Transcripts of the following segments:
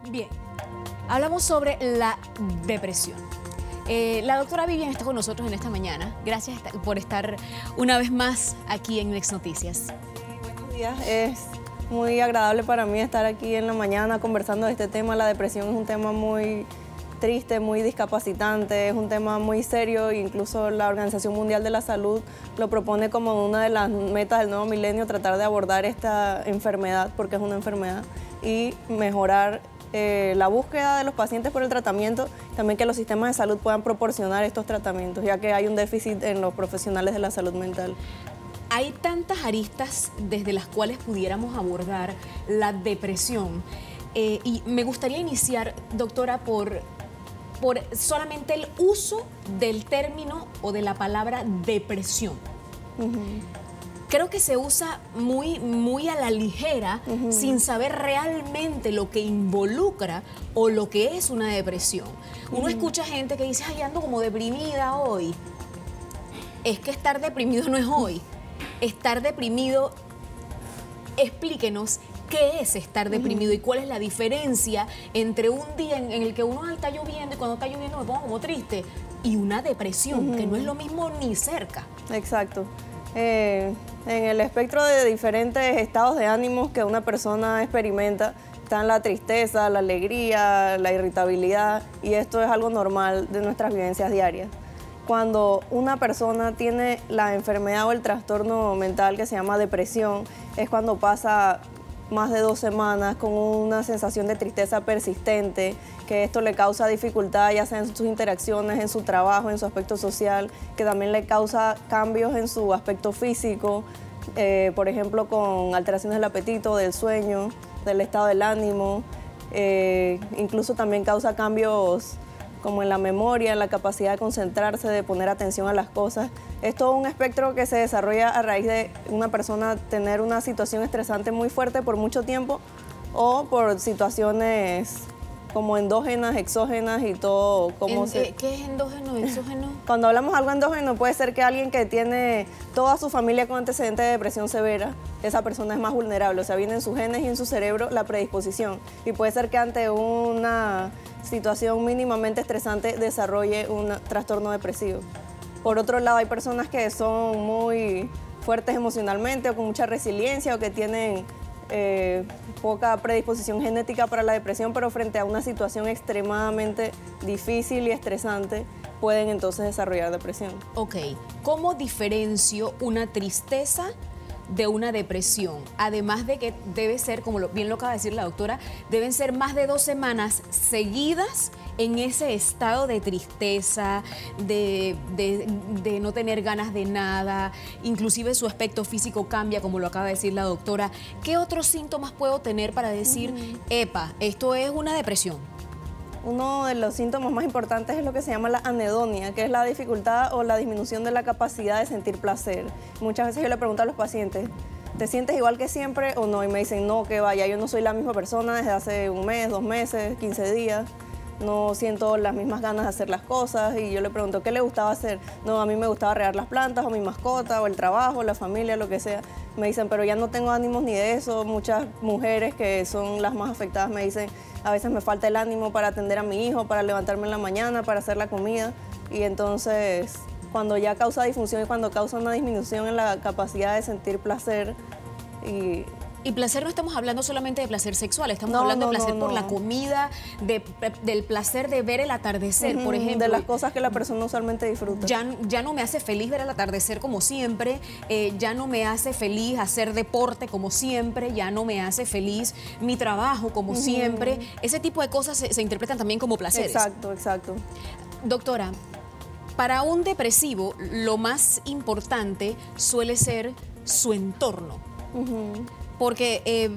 Bien, hablamos sobre la depresión. La doctora Vivian está con nosotros en esta mañana. Gracias por estar una vez más aquí en Next Noticias. Buenos días. Es muy agradable para mí estar aquí en la mañana conversando de este tema. La depresión es un tema muy triste, muy discapacitante, es un tema muy serio. Incluso la Organización Mundial de la Salud lo propone como una de las metas del nuevo milenio, tratar de abordar esta enfermedad, porque es una enfermedad, y mejorar la búsqueda de los pacientes por el tratamiento, también que los sistemas de salud puedan proporcionar estos tratamientos, ya que hay un déficit en los profesionales de la salud mental. Hay tantas aristas desde las cuales pudiéramos abordar la depresión y me gustaría iniciar, doctora, por solamente el uso del término o de la palabra depresión. Creo que se usa muy a la ligera, sin saber realmente lo que involucra o lo que es una depresión. Uno escucha gente que dice, ay, ando como deprimida hoy. Es que estar deprimido no es hoy. Estar deprimido, explíquenos qué es estar deprimido y cuál es la diferencia entre un día en el que uno está lloviendo y cuando está lloviendo me pongo como triste y una depresión, que no es lo mismo ni cerca. Exacto. En el espectro de diferentes estados de ánimos que una persona experimenta, están la tristeza, la alegría, la irritabilidad, y esto es algo normal de nuestras vivencias diarias. Cuando una persona tiene la enfermedad o el trastorno mental que se llama depresión, es cuando pasa más de 2 semanas con una sensación de tristeza persistente, que esto le causa dificultad ya sea en sus interacciones, en su trabajo, en su aspecto social, que también le causa cambios en su aspecto físico, por ejemplo con alteraciones del apetito, del sueño, del estado del ánimo, incluso también causa cambios como en la memoria, en la capacidad de concentrarse, de poner atención a las cosas. Es todo un espectro que se desarrolla a raíz de una persona tener una situación estresante muy fuerte por mucho tiempo o por situaciones como endógenas, exógenas y todo. ¿Qué es endógeno, exógeno? Cuando hablamos de algo endógeno, puede ser que alguien que tiene toda su familia con antecedentes de depresión severa, esa persona es más vulnerable, o sea, viene en sus genes y en su cerebro la predisposición. Y puede ser que ante una situación mínimamente estresante desarrolle un trastorno depresivo. Por otro lado, hay personas que son muy fuertes emocionalmente o con mucha resiliencia o que tienen poca predisposición genética para la depresión, pero frente a una situación extremadamente difícil y estresante pueden entonces desarrollar depresión. Ok, ¿cómo diferencio una tristeza de una depresión? Además de que debe ser, como bien lo acaba de decir la doctora, deben ser más de 2 semanas seguidas en ese estado de tristeza, de no tener ganas de nada, inclusive su aspecto físico cambia, como lo acaba de decir la doctora. ¿Qué otros síntomas puedo tener para decir, epa, esto es una depresión? Uno de los síntomas más importantes es lo que se llama la anedonia, que es la dificultad o la disminución de la capacidad de sentir placer. Muchas veces yo le pregunto a los pacientes, ¿te sientes igual que siempre o no? Y me dicen, no, que vaya, yo no soy la misma persona desde hace 1 mes, 2 meses, 15 días. No siento las mismas ganas de hacer las cosas. Y yo le pregunto, ¿qué le gustaba hacer? No, a mí me gustaba regar las plantas o mi mascota o el trabajo, la familia, lo que sea. Me dicen, pero ya no tengo ánimos ni de eso. Muchas mujeres que son las más afectadas me dicen, a veces me falta el ánimo para atender a mi hijo, para levantarme en la mañana, para hacer la comida. Y entonces, cuando ya causa disfunción y cuando causa una disminución en la capacidad de sentir placer Y placer no estamos hablando solamente de placer sexual, estamos hablando de placer por la comida, del placer de ver el atardecer, por ejemplo. De las cosas que la persona usualmente disfruta. Ya no me hace feliz ver el atardecer como siempre, ya no me hace feliz hacer deporte como siempre, ya no me hace feliz mi trabajo como siempre. Ese tipo de cosas se interpretan también como placeres. Exacto, exacto. Doctora, para un depresivo lo más importante suele ser su entorno. Porque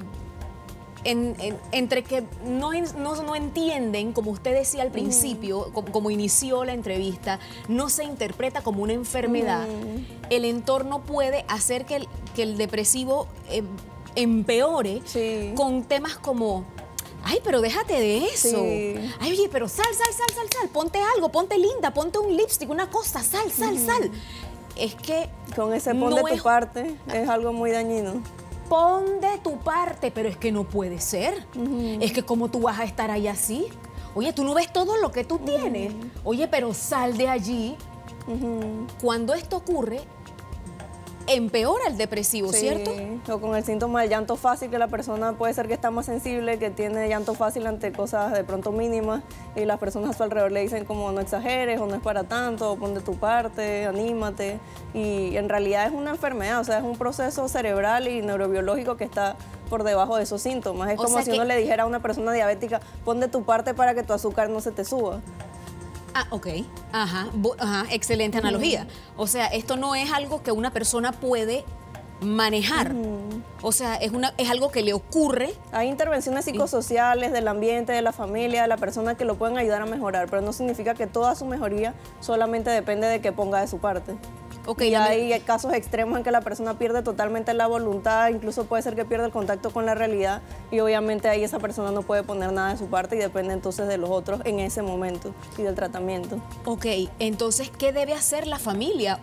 entre que no entienden, como usted decía al principio, como inició la entrevista, no se interpreta como una enfermedad, el entorno puede hacer que el depresivo empeore con temas como, ay, pero déjate de eso. Sí. Ay, oye, pero sal, ponte algo, ponte linda, ponte un lipstick, una cosa, sal. Es que con ese pon de tu parte es algo muy dañino. pon de tu parte, pero es que no puede ser. Es que como tú vas a estar ahí así. Oye, tú no ves todo lo que tú tienes. Oye, pero sal de allí. Cuando esto ocurre, empeora el depresivo, Sí, ¿cierto? o con el síntoma del llanto fácil, que la persona puede ser que está más sensible, que tiene llanto fácil ante cosas de pronto mínimas, y las personas a su alrededor le dicen como no exageres, o no es para tanto, o pon de tu parte, anímate, y en realidad es una enfermedad, o sea, es un proceso cerebral y neurobiológico que está por debajo de esos síntomas. Es O como sea si que- uno le dijera a una persona diabética, pon de tu parte para que tu azúcar no se te suba. Ah, ok. Ajá, excelente analogía. O sea, esto no es algo que una persona puede manejar. O sea, es algo que le ocurre. Hay intervenciones psicosociales del ambiente, de la familia, de la persona que lo pueden ayudar a mejorar, pero no significa que toda su mejoría solamente depende de que ponga de su parte. Ok, Y hay casos extremos en que la persona pierde totalmente la voluntad, incluso puede ser que pierda el contacto con la realidad, y obviamente ahí esa persona no puede poner nada de su parte y depende entonces de los otros en ese momento y del tratamiento. Ok, entonces, ¿qué debe hacer la familia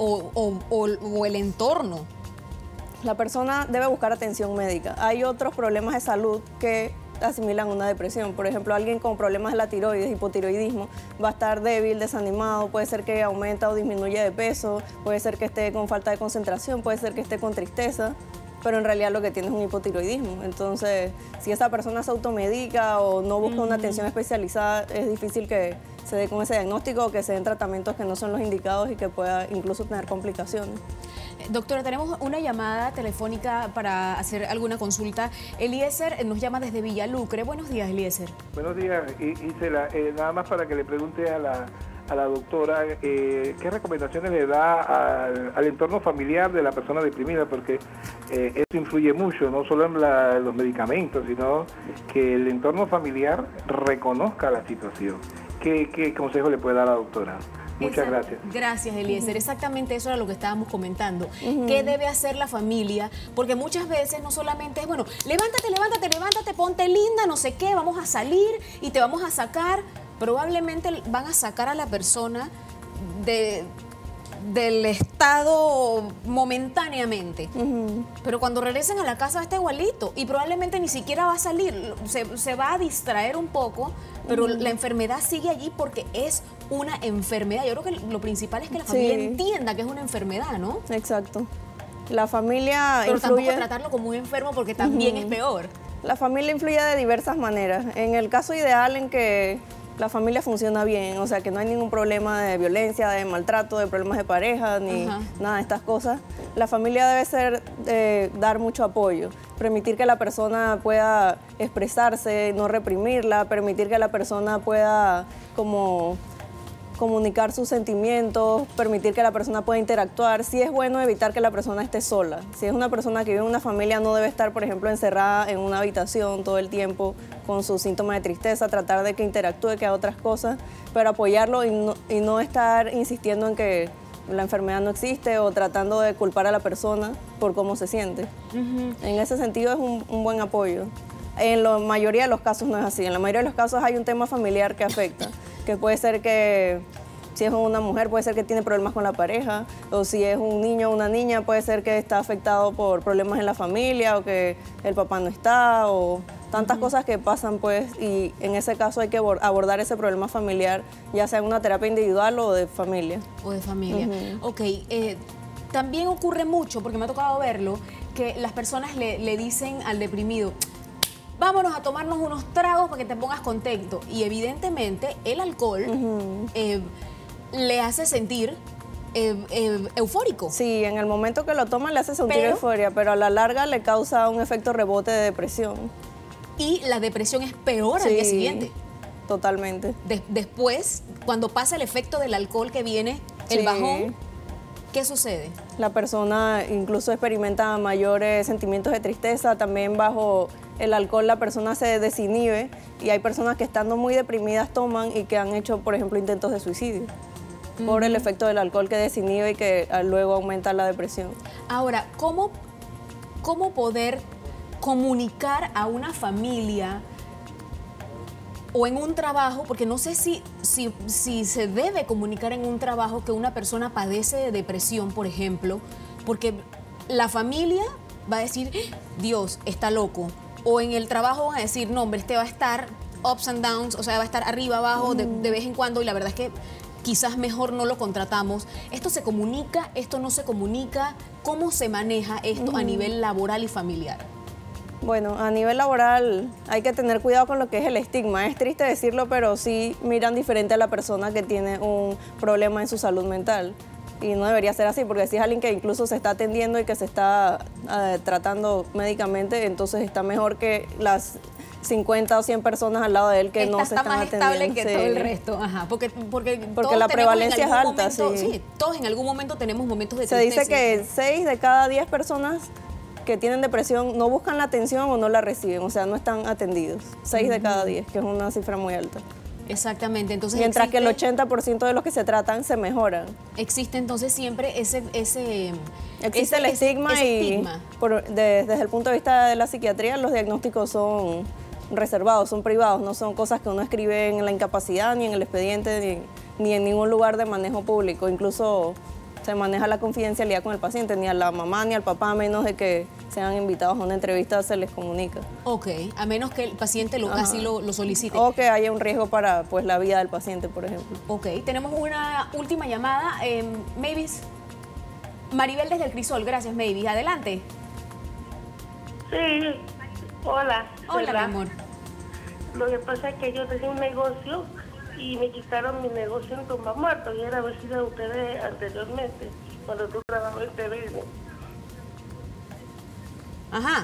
o el entorno? La persona debe buscar atención médica. Hay otros problemas de salud que asimilan una depresión. Por ejemplo, alguien con problemas de la tiroides, hipotiroidismo, va a estar débil, desanimado, puede ser que aumenta o disminuye de peso, puede ser que esté con falta de concentración, puede ser que esté con tristeza, pero en realidad lo que tiene es un hipotiroidismo. Entonces, si esa persona se automedica o no busca una atención especializada, es difícil que se dé con ese diagnóstico o que se den tratamientos que no son los indicados y que pueda incluso tener complicaciones. Doctora, tenemos una llamada telefónica para hacer alguna consulta. Eliezer nos llama desde Villalucre. Buenos días, Eliezer. Buenos días, Isela. Nada más para que le pregunte a la doctora qué recomendaciones le da al entorno familiar de la persona deprimida, porque eso influye mucho, no solo en los medicamentos, sino que el entorno familiar reconozca la situación. ¿Qué consejo le puede dar a la doctora? Muchas gracias. Gracias, Eliezer. Exactamente eso era lo que estábamos comentando. ¿Qué debe hacer la familia? Porque muchas veces no solamente es, bueno, levántate, ponte linda, no sé qué, vamos a salir y te vamos a sacar. Probablemente van a sacar a la persona del estado momentáneamente. Pero cuando regresen a la casa está igualito y probablemente ni siquiera va a salir, se va a distraer un poco, pero la enfermedad sigue allí porque es una enfermedad. Yo creo que lo principal es que la familia entienda que es una enfermedad, ¿no? Exacto. La familia pero influye... tampoco tratarlo como un enfermo porque también es peor. La familia influye de diversas maneras. En el caso ideal en que la familia funciona bien, o sea, que no hay ningún problema de violencia, de maltrato, de problemas de pareja, ni nada de estas cosas, la familia debe ser dar mucho apoyo, permitir que la persona pueda expresarse, no reprimirla, permitir que la persona pueda como comunicar sus sentimientos, permitir que la persona pueda interactuar. Sí es bueno evitar que la persona esté sola. Si es una persona que vive en una familia, no debe estar, por ejemplo, encerrada en una habitación todo el tiempo con sus síntomas de tristeza, tratar de que interactúe, que haga otras cosas, pero apoyarlo y no estar insistiendo en que la enfermedad no existe o tratando de culpar a la persona por cómo se siente. En ese sentido es un buen apoyo. En la mayoría de los casos no es así. En la mayoría de los casos hay un tema familiar que afecta, que puede ser que si es una mujer puede ser que tiene problemas con la pareja, o si es un niño o una niña puede ser que está afectado por problemas en la familia o que el papá no está o tantas cosas que pasan, pues, y en ese caso hay que abordar ese problema familiar, ya sea en una terapia individual o de familia. O de familia. Ok, también ocurre mucho, porque me ha tocado verlo, que las personas le dicen al deprimido, vámonos a tomarnos unos tragos para que te pongas contento. Y evidentemente el alcohol le hace sentir eufórico. Sí, en el momento que lo toman le hace sentir euforia, pero a la larga le causa un efecto rebote de depresión. Y la depresión es peor al día siguiente. Totalmente. Después, cuando pasa el efecto del alcohol que viene, el bajón, ¿qué sucede? La persona incluso experimenta mayores sentimientos de tristeza, también bajo el alcohol la persona se desinhibe y hay personas que estando muy deprimidas toman y que han hecho, por ejemplo, intentos de suicidio por el efecto del alcohol que desinhibe y que luego aumenta la depresión. Ahora, ¿cómo poder comunicar a una familia o en un trabajo, porque no sé si se debe comunicar en un trabajo que una persona padece de depresión, por ejemplo, porque la familia va a decir, Dios, está loco. O en el trabajo van a decir, no, hombre, este va a estar ups and downs, o sea, va a estar arriba, abajo, de vez en cuando, y la verdad es que quizás mejor no lo contratamos. ¿Esto se comunica? ¿Esto no se comunica? ¿Cómo se maneja esto a nivel laboral y familiar? Bueno, a nivel laboral hay que tener cuidado con lo que es el estigma. Es triste decirlo, pero sí miran diferente a la persona que tiene un problema en su salud mental. Y no debería ser así, porque si es alguien que incluso se está atendiendo y que se está tratando médicamente, entonces está mejor que las 50 o 100 personas al lado de él que no se están atendiendo. Está más estable que todo el resto. Ajá, porque la prevalencia es alta. Momento, sí, todos en algún momento tenemos momentos de tristeza. Se dice que 6 de cada 10 personas que tienen depresión no buscan la atención o no la reciben, o sea, no están atendidos. 6 de cada 10, que es una cifra muy alta. Exactamente. Entonces mientras que el 80% de los que se tratan se mejoran. Existe entonces siempre existe el estigma desde el punto de vista de la psiquiatría los diagnósticos son reservados, son privados, no son cosas que uno escribe en la incapacidad, ni en el expediente, ni en ningún lugar de manejo público. Incluso se maneja la confidencialidad con el paciente, ni a la mamá ni al papá, a menos de que sean invitados a una entrevista, se les comunica. Ok, a menos que el paciente así lo solicite. O que haya un riesgo para pues, la vida del paciente, por ejemplo. Ok, tenemos una última llamada. Mavis, Maribel desde el Crisol, gracias Mavis, adelante. Sí, hola. Hola, mi amor. Lo que pasa es que yo tenía un negocio y me quitaron mi negocio en Tumba Muerto y era vecina de ustedes anteriormente, cuando tú trabajabas en TVN. Ajá.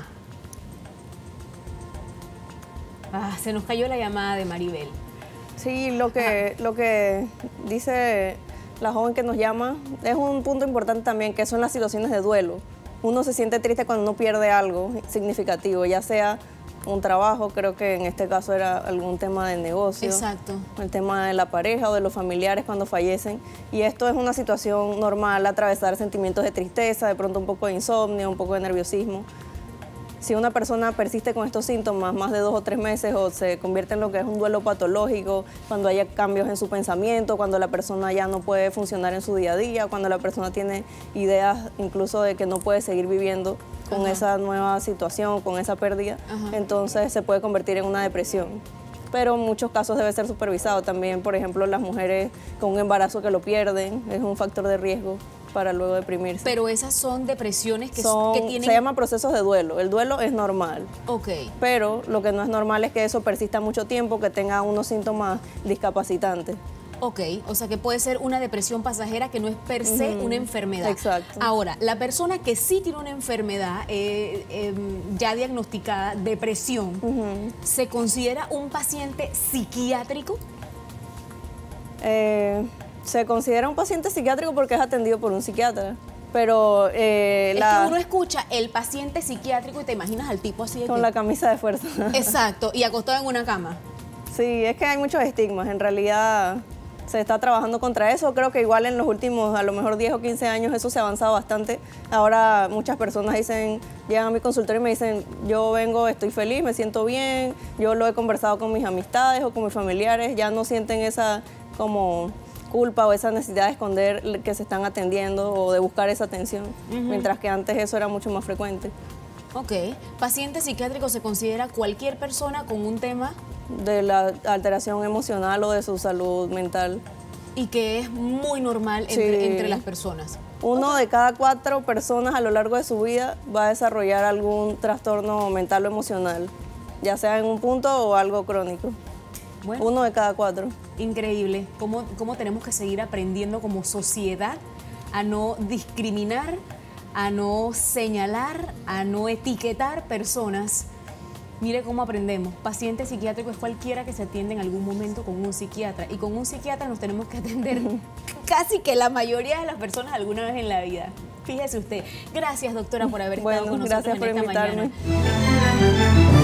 Se nos cayó la llamada de Maribel. Sí, lo que dice la joven que nos llama es un punto importante también, que son las situaciones de duelo. Uno se siente triste cuando uno pierde algo significativo, ya sea un trabajo, creo que en este caso era algún tema de negocio. Exacto. El tema de la pareja o de los familiares cuando fallecen. Y esto es una situación normal, atravesar sentimientos de tristeza, de pronto un poco de insomnio, un poco de nerviosismo. Si una persona persiste con estos síntomas más de 2 o 3 meses o se convierte en lo que es un duelo patológico, cuando haya cambios en su pensamiento, cuando la persona ya no puede funcionar en su día a día, cuando la persona tiene ideas incluso de que no puede seguir viviendo con esa nueva situación, con esa pérdida, entonces se puede convertir en una depresión. Pero en muchos casos debe ser supervisado también, por ejemplo, las mujeres con un embarazo que lo pierden, es un factor de riesgo para luego deprimirse. Pero esas son depresiones que tienen... Se llaman procesos de duelo. El duelo es normal. Ok. Pero lo que no es normal es que eso persista mucho tiempo, que tenga unos síntomas discapacitantes. Ok, o sea que puede ser una depresión pasajera que no es per se una enfermedad. Exacto. Ahora, la persona que sí tiene una enfermedad ya diagnosticada, depresión, ¿se considera un paciente psiquiátrico? Se considera un paciente psiquiátrico porque es atendido por un psiquiatra. Pero es que uno escucha el paciente psiquiátrico y te imaginas al tipo así con la camisa de fuerza. Exacto, y acostado en una cama. Sí, es que hay muchos estigmas. En realidad se está trabajando contra eso. Creo que igual en los últimos, a lo mejor 10 o 15 años, eso se ha avanzado bastante. Ahora muchas personas llegan a mi consultorio y me dicen, yo vengo, estoy feliz, me siento bien, yo lo he conversado con mis amistades o con mis familiares, ya no sienten esa como culpa o esa necesidad de esconder que se están atendiendo o de buscar esa atención, mientras que antes eso era mucho más frecuente. Ok. ¿Paciente psiquiátrico se considera cualquier persona con un tema? De la alteración emocional o de su salud mental. Y que es muy normal entre las personas. 1 de cada 4 personas a lo largo de su vida va a desarrollar algún trastorno mental o emocional, ya sea en un punto o algo crónico. Bueno, 1 de cada 4. Increíble. ¿Cómo tenemos que seguir aprendiendo como sociedad a no discriminar, a no señalar, a no etiquetar personas? Mire cómo aprendemos. Paciente psiquiátrico es cualquiera que se atiende en algún momento con un psiquiatra. Y con un psiquiatra nos tenemos que atender casi que la mayoría de las personas alguna vez en la vida. Fíjese usted. Gracias, doctora, por haber estado con nosotros en esta mañana.